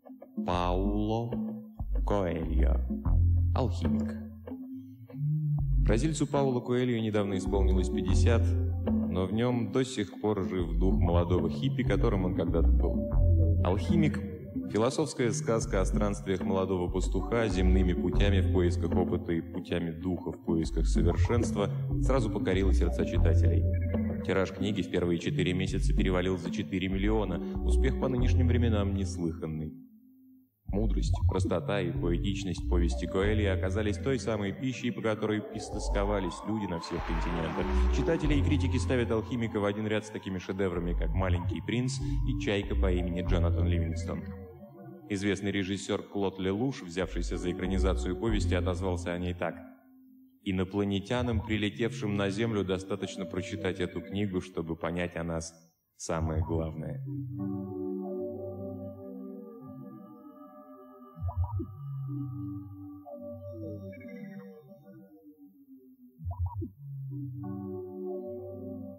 Пауло Коэльо. Алхимик. Бразильцу Пауло Коэльо недавно исполнилось 50, но в нем до сих пор жив дух молодого хиппи, которым он когда-то был. Алхимик – философская сказка о странствиях молодого пастуха земными путями в поисках опыта и путями духа в поисках совершенства сразу покорила сердца читателей. Тираж книги в первые 4 месяца перевалил за 4 миллиона, успех по нынешним временам неслыханный. Мудрость, простота и поэтичность повести Коэльо оказались той самой пищей, по которой истосковались люди на всех континентах. Читатели и критики ставят «Алхимика» в один ряд с такими шедеврами, как «Маленький принц» и «Чайка» по имени Джонатан Ливингстон. Известный режиссер Клод Лелуш, взявшийся за экранизацию повести, отозвался о ней так: «Инопланетянам, прилетевшим на Землю, достаточно прочитать эту книгу, чтобы понять о нас самое главное».